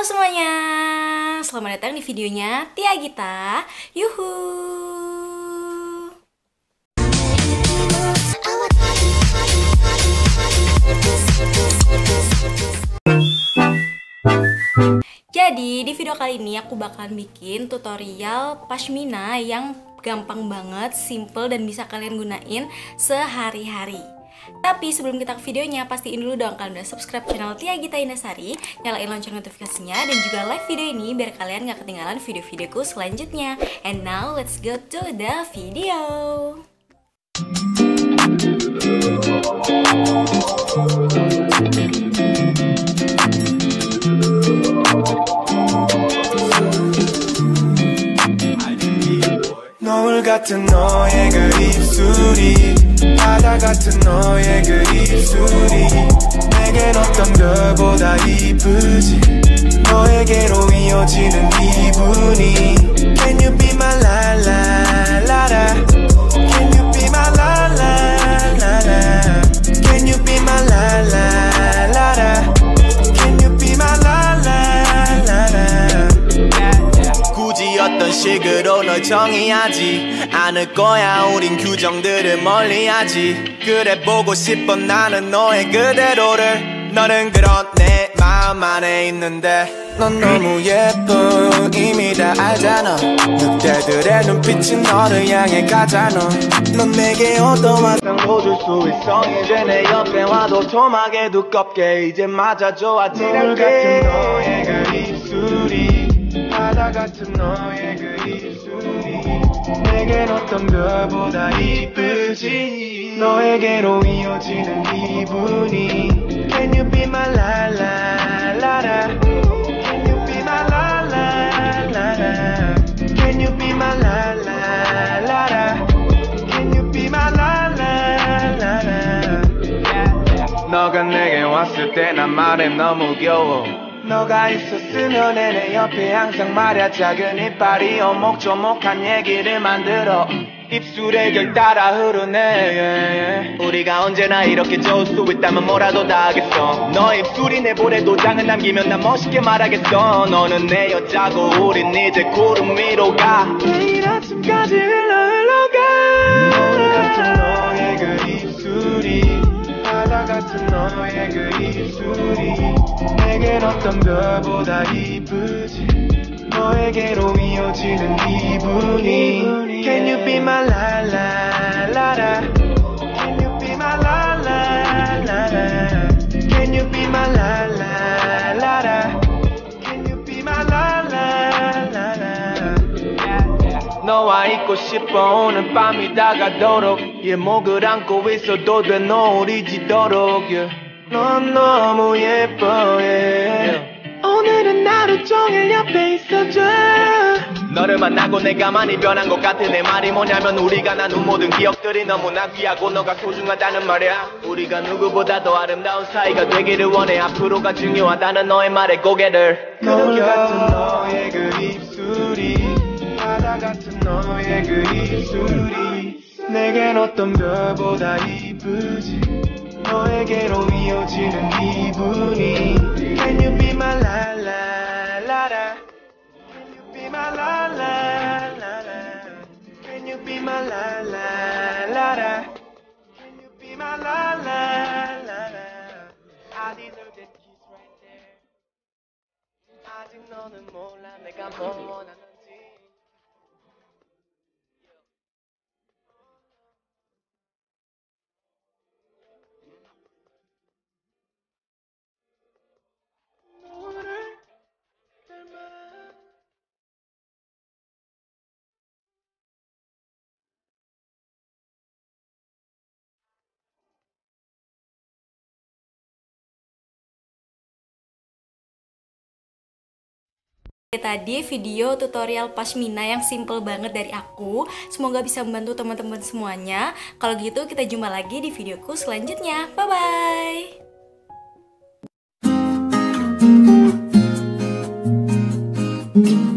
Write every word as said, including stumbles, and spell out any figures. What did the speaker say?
semuanya, selamat datang di videonya Tia Gita. Yuhu. Jadi di video kali ini aku bakalan bikin tutorial pashmina yang gampang banget, simple dan bisa kalian gunain sehari-hari. Tapi sebelum kita ke videonya, pastiin dulu dong kalian udah subscribe channel Tia Gita Indasari, nyalain lonceng notifikasinya, dan juga like video ini biar kalian gak ketinggalan video-videoku selanjutnya. And now let's go to the video. 노을 같은 너의 그 입술이 바다 같은 너의 그 입술이 내겐 어떤 별보다 이쁘지 너에게로 이어지는 기분이 Can you be my la la la la Can you be my la la la la Can you be my la la la la Can you be my la la la la 굳이 어떤 식으로 널 정의하지 않을 거야 우린 규정들을 멀리하지 그래 보고 싶어 나는 너의 그대로를 너는 그런 내 마음 안에 있는데 넌 너무 예뻐 이미 다 알잖아 늑대들의 눈빛이 너를 향해 가잖아 넌 내게 어떤 환상도 줄 수 있어 이제 내 옆에 와도 토막에 두껍게 이제 맞아줘 아찔하게 같은 너의 그 입술이 바다 같은 너의 그 입술이 내겐 어떤 별보다 이쁘지 너에게로 이어지는 기분이 Can you be my la la la la Can you be my la la la la Can you be my la la la la Can you be my la la la la 너가 내게 왔을 때 난 말해 너무 귀여워 너가 있었으면 내 옆에 항상 말야 작은 이빨이 오목조목한 얘기를 만들어 입술에 결 따라 흐르네 yeah, yeah. 우리가 언제나 이렇게 좋을 수 있다면 뭐라도 다 하겠어 너 입술이 내 볼에 도장을 남기면 난 멋있게 말하겠어 너는 내 여자고 우린 이제 구름 위로 가 내일 아침까지 흘러 흘러가 너울 같은 너의 그 입술이 바다 같은 너의 그 입술이 내겐 어떤 별보다 이쁘지 너에게로 이어지는 기분이 Can you be my la la la la Can you be my la la la la Can you be my la la la la Can you be my la la la la 너와 있고 싶어 오늘 밤이 다가도록 얘 목을 안고 있어도 돼 노을이 지도록 yeah. 넌 너무 예뻐 yeah. 오늘은 하루 종일 옆에 있어줘 너를 만나고 내가 많이 변한 것 같아 내 말이 뭐냐면 우리가 나눈 모든 기억들이 너무나 귀하고 너가 소중하다는 말이야 우리가 누구보다 더 아름다운 사이가 되기를 원해 앞으로가 중요하다는 너의 말에 고개를 노을 같은 너의 그 입술이 바다 같은 너의 그 입술이 내겐 어떤 별보다 이쁘지 너에게로 이어지는 기분이 Can you be my la la la la Can you be my la la la la Can you be my la la la la Can you be my la la la la I deserve that kiss right there 아직 너는 몰라 내가 뭘 원하는지 Tadi video tutorial pashmina yang simple banget dari aku. Semoga bisa membantu teman-teman semuanya. Kalau gitu kita jumpa lagi di videoku selanjutnya. Bye bye.